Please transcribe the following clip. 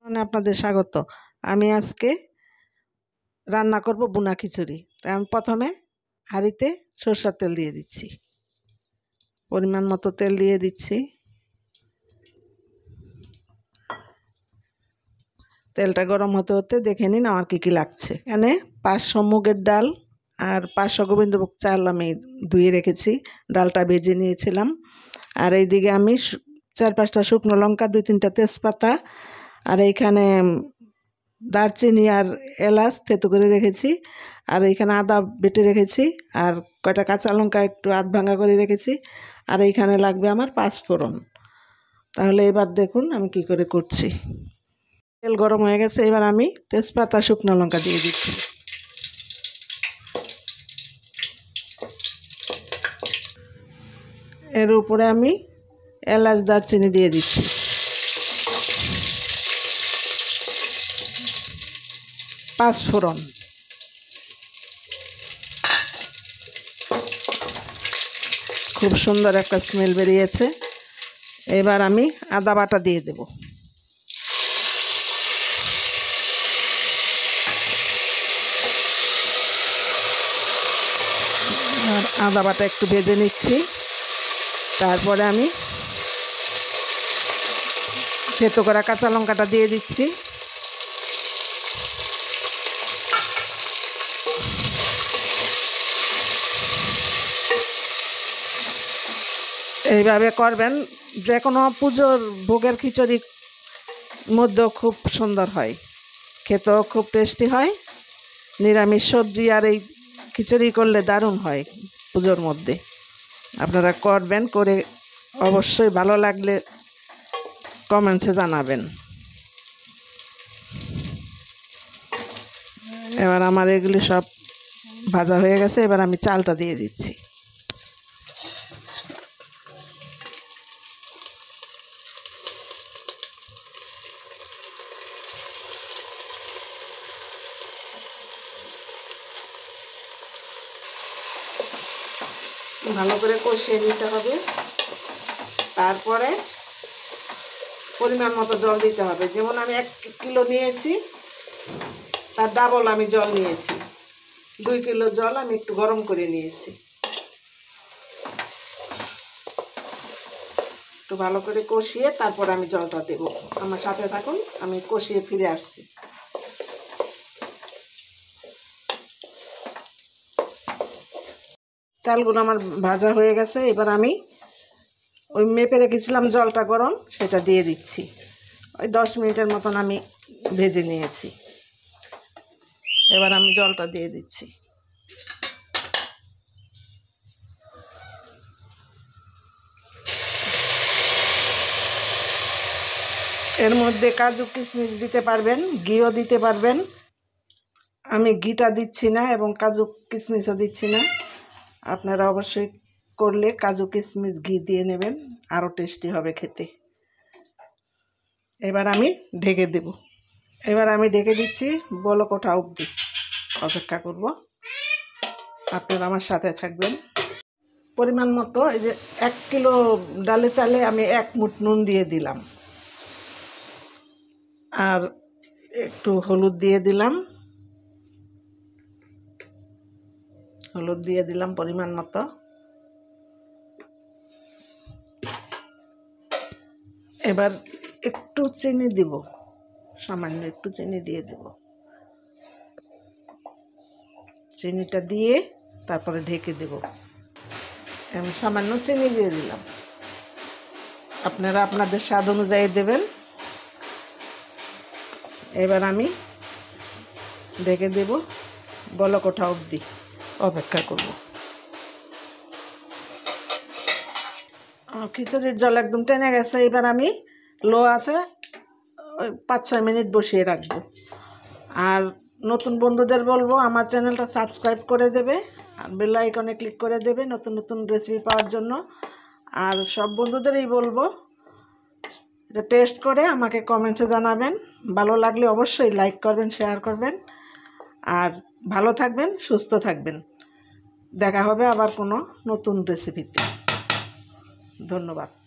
আপনাদের স্বাগত। আমি আজকে রান্না করব বুনা খিচুড়ি। তাই আমি প্রথমে হাঁড়িতে সরষের তেল দিয়ে দিচ্ছি, পরিমাণ মতো তেল দিয়ে দিচ্ছি। তেলটা গরম হতে হতে দেখে নিন আমার কী কী লাগছে। এখানে 500 মুগের ডাল আর 500 গোবিন্দভোগ চাল আমি ধুয়ে রেখেছি, ডালটা ভেজে নিয়েছিলাম। আর এইদিকে আমি 4-5টা শুকনো লঙ্কা, 2-3টা তেজপাতা, আর এইখানে দারচিনি আর এলাচ থেতো করে রেখেছি, আর এইখানে আদা বেটে রেখেছি, আর কয়টা কাঁচা লঙ্কা একটু আধ ভাঙা করে রেখেছি, আর এইখানে লাগবে আমার 5 ফোড়ন। তাহলে এবার দেখুন আমি কি করে করছি। তেল গরম হয়ে গেছে, এবার আমি তেজপাতা শুকনো লঙ্কা দিয়ে দিচ্ছি। এর উপরে আমি এলাচ দারচিনি দিয়ে দিচ্ছি। পাঁচ ফোড়ন, খুব সুন্দর একটা স্মেল বেরিয়েছে। এবার আমি আদা বাটা দিয়ে দেব। আর আদা বাটা একটু ভেজে নিচ্ছি। তারপরে আমি থেতো করা কাঁচা লঙ্কাটা দিয়ে দিচ্ছি। এইভাবে করবেন, যে কোনো পুজোর ভোগের খিচুড়ির মধ্যেও খুব সুন্দর হয়, খেতেও খুব টেস্টি হয়। নিরামিষ সবজি আর এই খিচুড়ি করলে দারুণ হয় পুজোর মধ্যে। আপনারা করবেন, করে অবশ্যই ভালো লাগলে কমেন্টসে জানাবেন। এবার আমার এগুলি সব ভাজা হয়ে গেছে, এবার আমি চালটা দিয়ে দিচ্ছি। ভালো করে কষিয়ে নিতে হবে। তারপরে পরিমাণ মতো জল দিতে হবে। যেমন আমি 1 কিলো নিয়েছি, তার ডাবল আমি জল নিয়েছি। 2 কিলো জল আমি একটু গরম করে নিয়েছি। একটু ভালো করে কষিয়ে তারপর আমি জলটা দেব। আমার সাথে থাকুন, আমি কষিয়ে ফিরে আসছি। চালগুলো আমার ভাজা হয়ে গেছে, এবার আমি ওই মেপে রেখেছিলাম জলটা গরম, সেটা দিয়ে দিচ্ছি। ওই 10 মিনিটের মতন আমি ভেজে নিয়েছি। এবার আমি জলটা দিয়ে দিচ্ছি। এর মধ্যে কাজু কিশমিশ দিতে পারবেন, ঘিও দিতে পারবেন। আমি ঘিটা দিচ্ছি না এবং কাজু কিশমিশও দিচ্ছি না। আপনারা অবশ্যই করলে কাজু কিশমিশ ঘি দিয়ে নেবেন, আরও টেস্টি হবে খেতে। এবার আমি ঢেকে দেব। এবার আমি ঢেকে দিচ্ছি, বলক ওঠা অবধি অপেক্ষা করব। আপনারা আমার সাথে থাকবেন। পরিমাণ মতো এই যে 1 কিলো ডালে চালে আমি 1 মুঠ নুন দিয়ে দিলাম, আর একটু হলুদ দিয়ে দিলাম। হলুদ দিয়ে দিলাম পরিমাণ মতো। এবার একটু চিনি দিব, সামান্য একটু চিনি দিয়ে দেব। চিনিটা দিয়ে তারপরে ঢেকে দেব। এবং সামান্য চিনি দিয়ে দিলাম, আপনারা আপনাদের স্বাদ অনুযায়ী দেবেন। এবার আমি ঢেকে দেব, বলক ওঠা অবধি অপেক্ষা করব। খিচুড়ির জল একদম টেনে গেছে। এবার আমি লো আছে 5-6 মিনিট বসিয়ে রাখবো। আর নতুন বন্ধুদের বলবো আমার চ্যানেলটা সাবস্ক্রাইব করে দেবে, আর বেল আইকনে ক্লিক করে দেবে নতুন নতুন রেসিপি পাওয়ার জন্য। আর সব বন্ধুদেরই বলবো এটা টেস্ট করে আমাকে কমেন্টসে জানাবেন। ভালো লাগলে অবশ্যই লাইক করবেন, শেয়ার করবেন। আর ভালো থাকবেন, সুস্থ থাকবেন। দেখা হবে আবার কোনো নতুন রেসিপিতে। ধন্যবাদ।